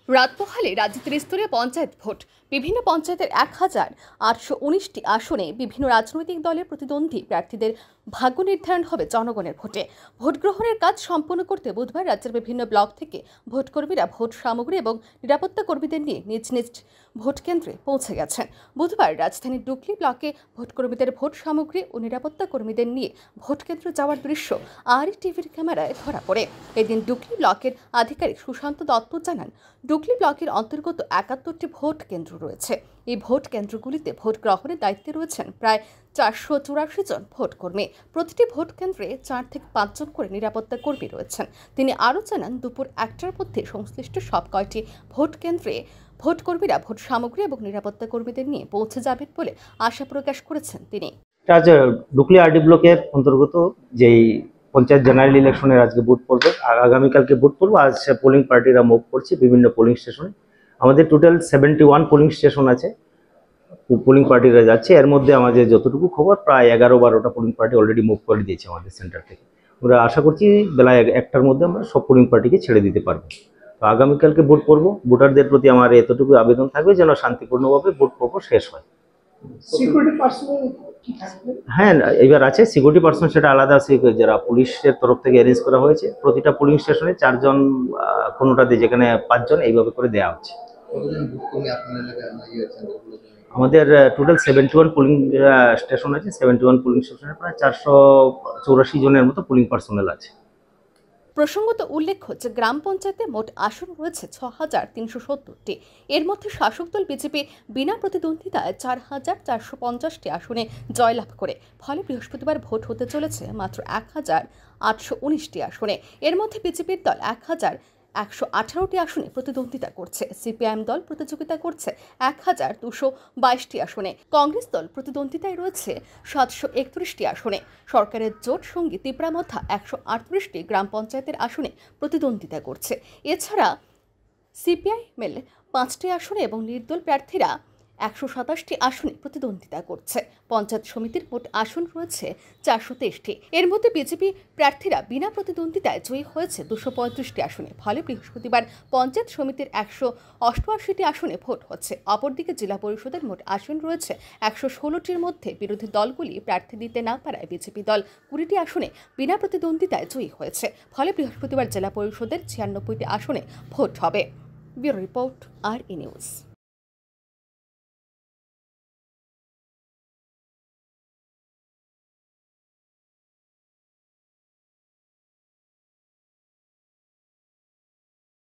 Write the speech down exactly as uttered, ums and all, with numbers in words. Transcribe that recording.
রাত পোহালে রাজ্যে ত্রিস্তরীয় পঞ্চায়েত ভোট। বিভিন্ন পঞ্চায়েতের এক হাজার আটশো উনিশটি আসনে বিভিন্ন রাজনৈতিক দলের প্রতিদ্বন্দ্বী প্রার্থীদের ভাগ্য নির্ধারণ হবে জনগণের ভোটে। ভোট গ্রহণের কাজ সম্পন্ন করতে বুধবার রাজ্যের বিভিন্ন ব্লক থেকে ভোটকর্মীরা ভোট সামগ্রী এবং নিরাপত্তা কর্মীদের নিয়ে নিজ নিজ ভোট কেন্দ্রে পৌঁছে গেছেন। বুধবার রাজধানীর ডুকলি ব্লকে ভোটকর্মীদের ভোট সামগ্রী ও নিরাপত্তা কর্মীদের নিয়ে ভোট কেন্দ্রে যাওয়ার দৃশ্য আর টিভির ক্যামেরায় ধরা পড়ে। এদিন ডুকলি ব্লকের আধিকারিক সুশান্ত দত্ত জানান, ডুকলি ব্লকের অন্তর্গত একাত্তরটি ভোট কেন্দ্র রয়েছে। এই ভোট কেন্দ্রগুলিতে ভোট গ্রহণের দায়িত্বে রয়েছেন প্রায় চারশো চুরাশি জন ভোট কর্মী। প্রতিটি ভোট কেন্দ্রে চার থেকে পাঁচজন করে নিরাপত্তা কর্মী রয়েছেন। তিনি আরও জানান, দুপুর একটার মধ্যে সংশ্লিষ্ট সব কয়টি ভোট কেন্দ্রে ভোট কর্মীরা ভোট সামগ্রী এবং নিরাপত্তা কর্মীদের নিয়ে পৌঁছে যাবেন বলে আশা প্রকাশ করেছেন তিনি। আজ ডুকলি আরডি ব্লকের অন্তর্গত যেই পঞ্চায়েত জেনারেল ইলেকশনের আজকে ভোট পড়বে, আর আগামীকালকে ভোট পড়বো। আজ পোলিং পার্টিরা মুভ করছে বিভিন্ন পোলিং স্টেশনে। আমাদের total seventy one polling station আছে, পোলিং পার্টিরা যাচ্ছে। এর মধ্যে আমাদের যতটুকু খবর, প্রায় এগারো বারোটা পোলিং পার্টি অলরেডি মুভ করে দিয়েছে আমাদের সেন্টার থেকে। আমরা আশা করছি বেলা একটার মধ্যে আমরা সব পোলিং পার্টিকে ছেড়ে দিতে পারবো। তো আগামীকালকে ভোট পড়বো। ভোটারদের প্রতি আমার এতটুকু আবেদন থাকবে যেন শান্তিপূর্ণভাবে ভোট পর্ব শেষ হয়। হ্যাঁ, এবার আছে সিকিউরিটি পার্সন, সেটা আলাদা যারা পুলিশের তরফ থেকে অ্যারেঞ্জ করা হয়েছে। প্রতিটা পুলিং স্টেশনে চারজন, কোনোটাতে যেখানে পাঁচজন, এইভাবে করে দেওয়া হচ্ছে। আমাদের total seventy one polling station আছে। সেভেন্টি ওয়ান পুলিং স্টেশনে প্রায় চারশো চৌরাশি জনের মতো পুলিং পার্সোনাল আছে। প্রসঙ্গত উল্লেখ্য যে গ্রাম পঞ্চায়েতে মোট আসন রয়েছে ছ হাজার তিনশো সত্তরটি। এর মধ্যে শাসক দল বিজেপি বিনা প্রতিদ্বন্দ্বিতায় চার হাজার চারশো পঞ্চাশটি আসনে জয়লাভ করে। ফলে বৃহস্পতিবার ভোট হতে চলেছে মাত্র এক হাজার আটশো উনিশটি আসনে। এর মধ্যে বিজেপির দল এক হাজার একশো আঠারোটি আসনে প্রতিদ্বন্দ্বিতা করছে। সিপিআইএম দল প্রতিযোগিতা করছে এক হাজার দুশো বাইশটি আসনে। কংগ্রেস দল প্রতিদ্বন্দ্বিতায় রয়েছে সাতশো একত্রিশটি আসনে। সরকারের জোট সঙ্গী তিপ্রামথা একশো আটত্রিশটি গ্রাম পঞ্চায়েতের আসনে প্রতিদ্বন্দ্বিতা করছে। এছাড়া সিপিআইএমএল পাঁচটি আসনে এবং নির্দল প্রার্থীরা একশো সাতাশটি আসনে প্রতিদ্বন্দ্বিতা করছে। পঞ্চায়েত সমিতির মোট আসন রয়েছে চারশো তেইশটি। এর মধ্যে বিজেপি প্রার্থীরা বিনা প্রতিদ্বন্দ্বিতায় জয়ী হয়েছে দুশো পঁয়ত্রিশটি আসনে। ফলে বৃহস্পতিবার পঞ্চায়েত সমিতির একশো অষ্টআশিটি আসনে ভোট হচ্ছে। অপরদিকে জেলা পরিষদের মোট আসন রয়েছে একশো ষোলোটির মধ্যে বিরোধী দলগুলি প্রার্থী দিতে না পারায় বিজেপি দল কুড়িটি আসনে বিনা প্রতিদ্বন্দ্বিতায় জয়ী হয়েছে। ফলে বৃহস্পতিবার জেলা পরিষদের ছিয়ানব্বইটি আসনে ভোট হবে। Bureau report, R E news.